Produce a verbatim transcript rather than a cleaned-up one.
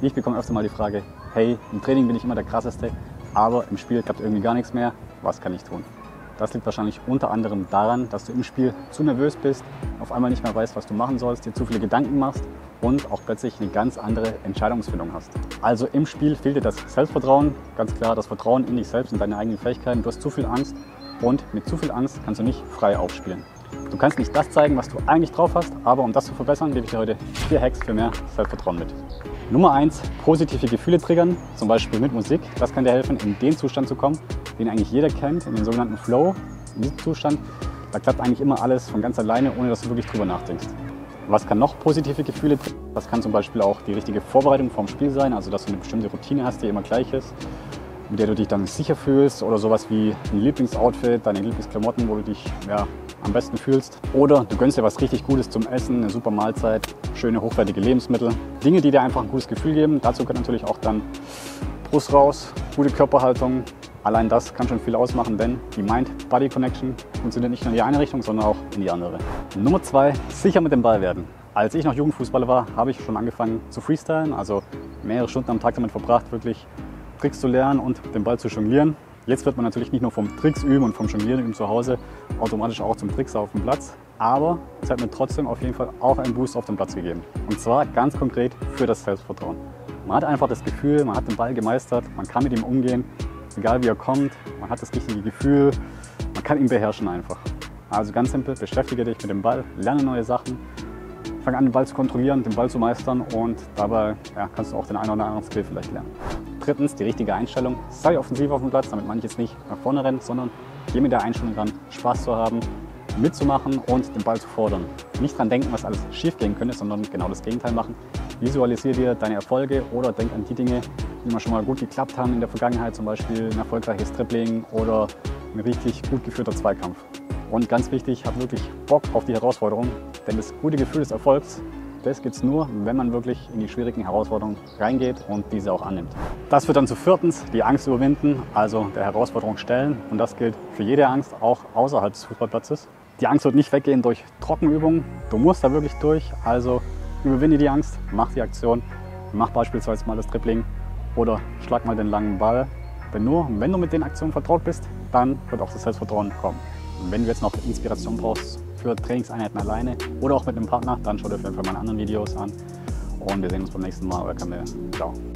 Ich bekomme öfter mal die Frage, hey, im Training bin ich immer der Krasseste, aber im Spiel klappt irgendwie gar nichts mehr. Was kann ich tun? Das liegt wahrscheinlich unter anderem daran, dass du im Spiel zu nervös bist, auf einmal nicht mehr weißt, was du machen sollst, dir zu viele Gedanken machst und auch plötzlich eine ganz andere Entscheidungsfindung hast. Also im Spiel fehlt dir das Selbstvertrauen, ganz klar das Vertrauen in dich selbst und deine eigenen Fähigkeiten. Du hast zu viel Angst und mit zu viel Angst kannst du nicht frei aufspielen. Du kannst nicht das zeigen, was du eigentlich drauf hast, aber um das zu verbessern, gebe ich dir heute vier Hacks für mehr Selbstvertrauen mit. Nummer eins, positive Gefühle triggern, zum Beispiel mit Musik. Das kann dir helfen, in den Zustand zu kommen, den eigentlich jeder kennt, in den sogenannten Flow. In diesem Zustand, da klappt eigentlich immer alles von ganz alleine, ohne dass du wirklich drüber nachdenkst. Was kann noch positive Gefühle triggern? Das kann zum Beispiel auch die richtige Vorbereitung vorm Spiel sein, also dass du eine bestimmte Routine hast, die immer gleich ist, mit der du dich dann sicher fühlst, oder sowas wie ein Lieblingsoutfit, deine Lieblingsklamotten, wo du dich ja, am besten fühlst. Oder du gönnst dir was richtig Gutes zum Essen, eine super Mahlzeit, schöne hochwertige Lebensmittel. Dinge, die dir einfach ein gutes Gefühl geben. Dazu gehört natürlich auch dann Brust raus, gute Körperhaltung. Allein das kann schon viel ausmachen, denn die Mind-Body-Connection funktioniert nicht nur in die eine Richtung, sondern auch in die andere. Nummer zwei, sicher mit dem Ball werden. Als ich noch Jugendfußballer war, habe ich schon angefangen zu freestylen, also mehrere Stunden am Tag damit verbracht, wirklich Tricks zu lernen und den Ball zu jonglieren. Jetzt wird man natürlich nicht nur vom Tricks üben und vom Jonglieren üben zu Hause automatisch auch zum Tricks auf dem Platz, aber es hat mir trotzdem auf jeden Fall auch einen Boost auf den Platz gegeben. Und zwar ganz konkret für das Selbstvertrauen. Man hat einfach das Gefühl, man hat den Ball gemeistert, man kann mit ihm umgehen, egal wie er kommt, man hat das richtige Gefühl, man kann ihn beherrschen einfach. Also ganz simpel, beschäftige dich mit dem Ball, lerne neue Sachen, fang an den Ball zu kontrollieren, den Ball zu meistern und dabei ja, kannst du auch den einen oder anderen Skill vielleicht lernen. Drittens, die richtige Einstellung. Sei offensiv auf dem Platz, damit meine ich jetzt nicht nach vorne rennen, sondern geh mit der Einstellung ran, Spaß zu haben, mitzumachen und den Ball zu fordern. Nicht dran denken, was alles schief gehen könnte, sondern genau das Gegenteil machen. Visualisiere dir deine Erfolge oder denk an die Dinge, die mal schon mal gut geklappt haben in der Vergangenheit, zum Beispiel ein erfolgreiches Dribbling oder ein richtig gut geführter Zweikampf. Und ganz wichtig, hab wirklich Bock auf die Herausforderung, denn das gute Gefühl des Erfolgs, das gibt es nur, wenn man wirklich in die schwierigen Herausforderungen reingeht und diese auch annimmt. Das führt dann zu viertens, die Angst überwinden, also der Herausforderung stellen. Und das gilt für jede Angst, auch außerhalb des Fußballplatzes. Die Angst wird nicht weggehen durch Trockenübungen. Du musst da wirklich durch, also überwinde die Angst, mach die Aktion, mach beispielsweise mal das Dribbling oder schlag mal den langen Ball. Denn nur wenn du mit den Aktionen vertraut bist, dann wird auch das Selbstvertrauen kommen. Und wenn du jetzt noch Inspiration brauchst für Trainingseinheiten alleine oder auch mit einem Partner, dann schau dir auf jeden Fall meine anderen Videos an. Und wir sehen uns beim nächsten Mal. Euer Kamil. Ciao.